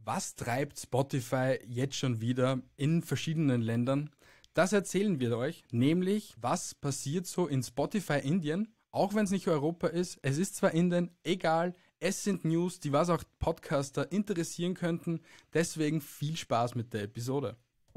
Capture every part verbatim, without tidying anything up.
Was treibt Spotify jetzt schon wieder in verschiedenen Ländern? Das erzählen wir euch, nämlich was passiert so in Spotify Indien, auch wenn es nicht Europa ist. Es ist zwar Indien, egal, es sind News, die was auch Podcaster interessieren könnten. Deswegen viel Spaß mit der Episode.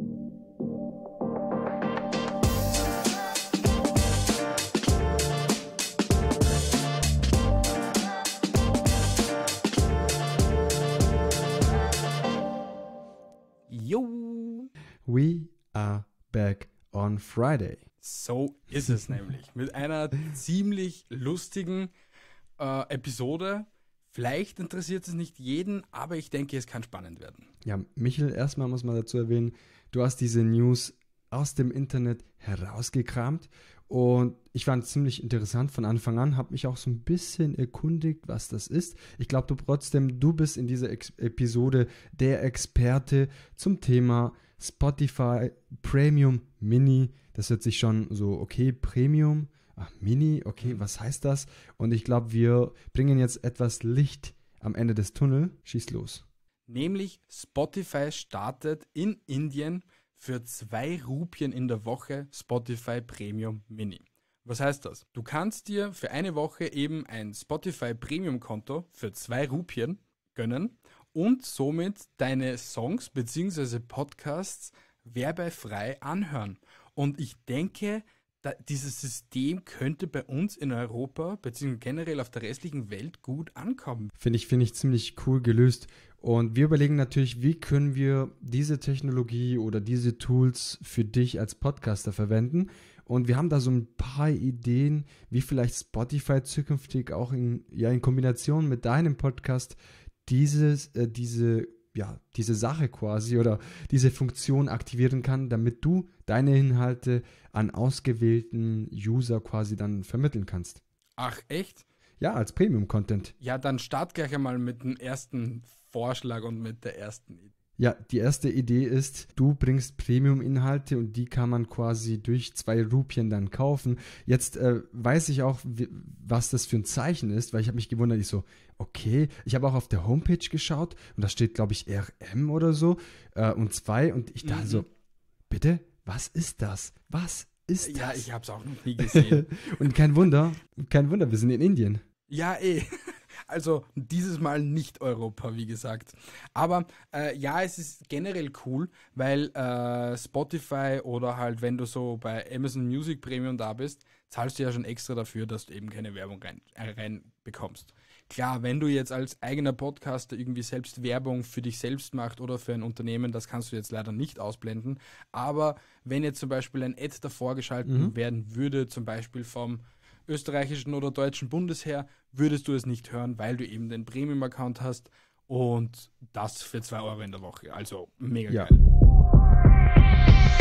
Jo! We are back on Friday. So ist es nämlich. Mit einer ziemlich lustigen äh, Episode. Vielleicht interessiert es nicht jeden, aber ich denke, es kann spannend werden. Ja, Michel, erstmal muss man dazu erwähnen, du hast diese News aus dem Internet herausgekramt und ich fand es ziemlich interessant von Anfang an, habe mich auch so ein bisschen erkundigt, was das ist. Ich glaube, du trotzdem, du bist in dieser Ex- Episode der Experte zum Thema Spotify Premium Mini. Das hört sich schon so, okay, Premium, ach, Mini, okay, was heißt das? Und ich glaube, wir bringen jetzt etwas Licht am Ende des Tunnels. Schieß los. Nämlich Spotify startet in Indien für zwei Rupien in der Woche Spotify Premium Mini. Was heißt das? Du kannst dir für eine Woche eben ein Spotify Premium Konto für zwei Rupien gönnen und somit deine Songs bzw. Podcasts werbefrei anhören. Und ich denke, da, dieses System könnte bei uns in Europa bzw. generell auf der restlichen Welt gut ankommen. Finde ich, finde ich ziemlich cool gelöst. Und wir überlegen natürlich, wie können wir diese Technologie oder diese Tools für dich als Podcaster verwenden. Und wir haben da so ein paar Ideen, wie vielleicht Spotify zukünftig auch in, ja, in Kombination mit deinem Podcast dieses, äh, diese, ja, diese Sache quasi oder diese Funktion aktivieren kann, damit du deine Inhalte an ausgewählten User quasi dann vermitteln kannst. Ach, echt? Ja, als Premium-Content. Ja, dann start gleich einmal mit dem ersten Vorschlag und mit der ersten Idee. Ja, die erste Idee ist, du bringst Premium-Inhalte und die kann man quasi durch zwei Rupien dann kaufen. Jetzt äh, weiß ich auch, wie, was das für ein Zeichen ist, weil ich habe mich gewundert, ich so, okay, ich habe auch auf der Homepage geschaut und da steht, glaube ich, R M oder so äh, und zwei und ich dachte Mhm. so, bitte, was ist das? Was ist das? Ja, ich habe es auch noch nie gesehen. Und kein Wunder, kein Wunder, wir sind in Indien. Ja, eh. Also dieses Mal nicht Europa, wie gesagt. Aber äh, ja, es ist generell cool, weil äh, Spotify oder halt, wenn du so bei Amazon Music Premium da bist, zahlst du ja schon extra dafür, dass du eben keine Werbung rein, äh, rein bekommst. Klar, wenn du jetzt als eigener Podcaster irgendwie selbst Werbung für dich selbst machst oder für ein Unternehmen, das kannst du jetzt leider nicht ausblenden. Aber wenn jetzt zum Beispiel ein Ad davor geschalten Mhm. werden würde, zum Beispiel vom österreichischen oder deutschen Bundesheer, würdest du es nicht hören, weil du eben den Premium-Account hast und das für zwei Euro in der Woche. Also mega Ja. geil.